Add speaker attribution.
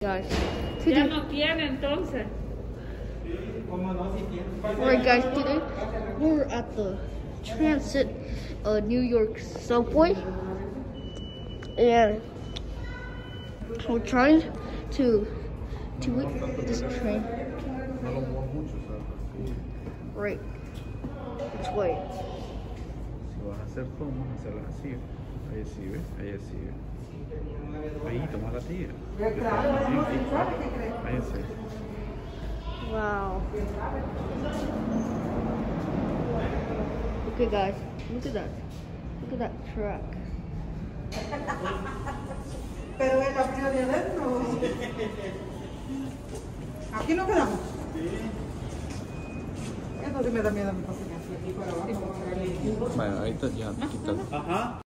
Speaker 1: Guys,
Speaker 2: Ya no tiene entonces.
Speaker 1: alright guys, today we're at the Transit New York subway, and we're trying to eat this train. Right, this way.
Speaker 3: Si vas a hacer tomas, hacerlas así. Ahí sí, ¿ves? Ahí sí, ¿ves? Ahí, toma la tía. Ahí sí.
Speaker 1: Wow. Okay guys, look at that. Look at that track.
Speaker 4: Pero el partido de adentro. Aquí no quedamos. Eso sí me da miedo a mi paciente.
Speaker 3: Bueno, ahorita ya, quítalo.
Speaker 5: Ajá.